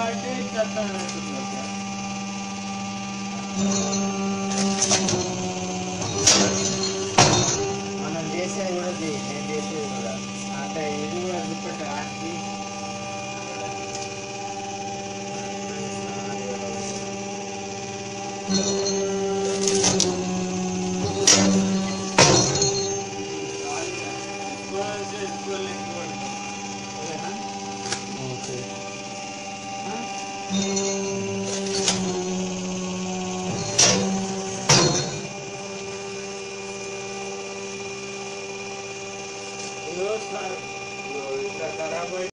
అంటే చెప్తాను మనం చేసేది కూడా నేను చేసేది కూడా అంటే ఇది కూడా చూపెట్ట ఆడికి ఖరాబ్